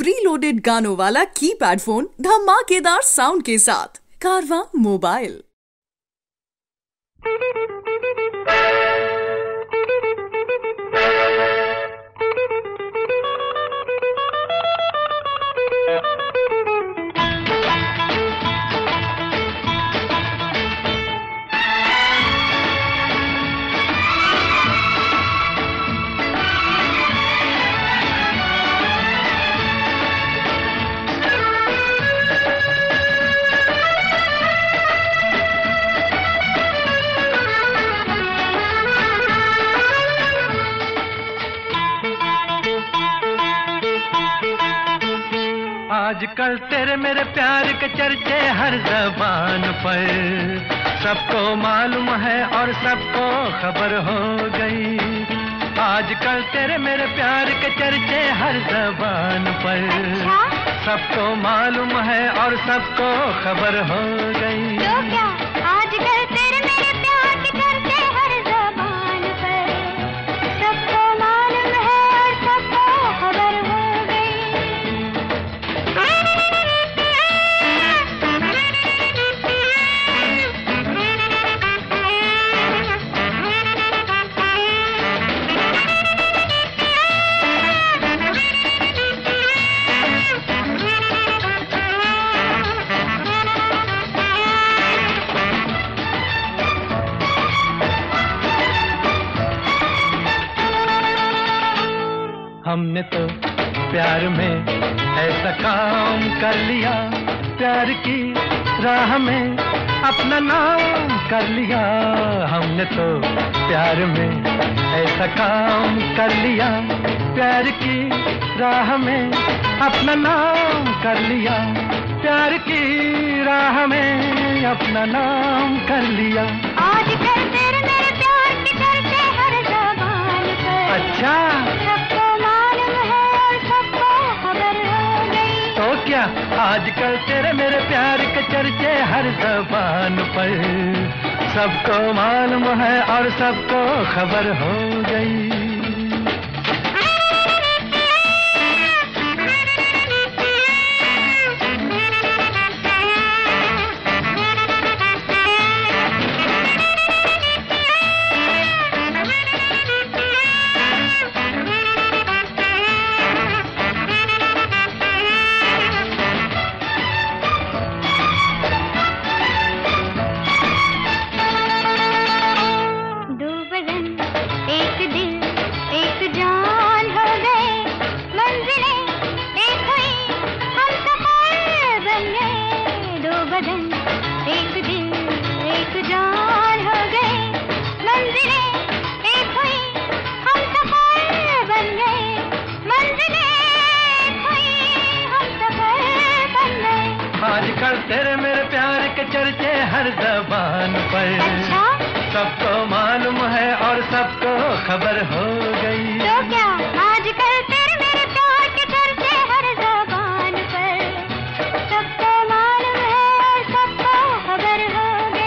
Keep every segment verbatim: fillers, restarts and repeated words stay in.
Pre loaded गानों वाला keypad phone धमाकेदार साउंड के साथ कारवां मोबाइल। आजकल तेरे मेरे प्यार के चर्चे हर ज़बान पर, सबको मालूम है और सबको खबर हो गई। आजकल तेरे मेरे प्यार के चर्चे हर ज़बान पर, सबको मालूम है और सबको खबर हो गई। तो क्या आजकल तेरे मेरे प्यार के चर्चे हर ज़बान पर, सबको मालूम है और सबको खबर हो गई। हमने तो प्यार में ऐसा काम कर लिया, प्यार की राह में अपना नाम कर लिया। हमने तो प्यार में ऐसा काम कर लिया, प्यार की राह में अपना नाम कर लिया। प्यार की राह में अपना नाम कर लिया। आजकल तेरे मेरे प्यार के चर्चे हर ज़बान पर, अच्छा, सबको मालूम है और सबको खबर हो गई। तो क्या आजकल तेरे मेरे प्यार के चर्चे हर ज़बान पर, सबको मालूम है और सबको खबर हो गई। आजकल तेरे मेरे प्यार के चर्चे हर ज़बान पर, अच्छा? सबको मालूम है और सबको खबर हो गई। तो क्या आजकल तेरे मेरे प्यार के चर्चे हर ज़बान पर, सबको मालूम है और सबको खबर हो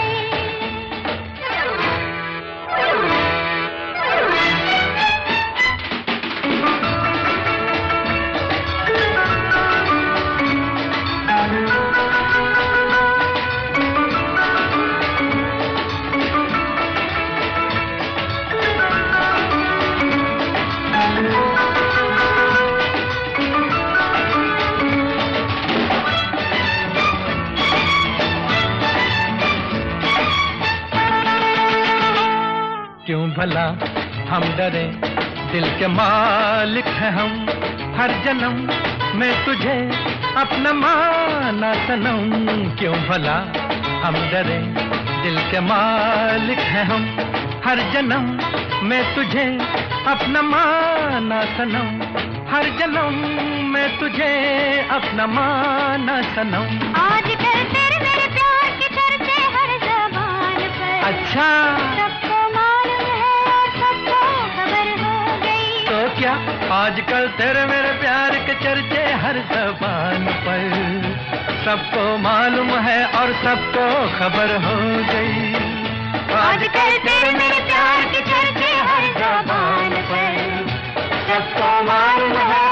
क्यों भला हम डरे, दिल के मालिक हैं हम। हर जन्म में तुझे अपना माना सनम। क्यों भला हम डरे, दिल के मालिक हैं हम। हर जन्म में तुझे अपना माना सनम। हर जन्म में तुझे अपना माना सनम। आजकल तेरे मेरे प्यार के चर्चे हर ज़बान पर, अच्छा, सबको मालूम है और सबको खबर हो गई। तो क्या आजकल तेरे मेरे प्यार के चर्चे हर ज़बान पर, सबको मालूम है और सबको खबर हो गई। आजकल तेरे मेरे प्यार के चर्चे हर ज़बान पर, सबको मालूम है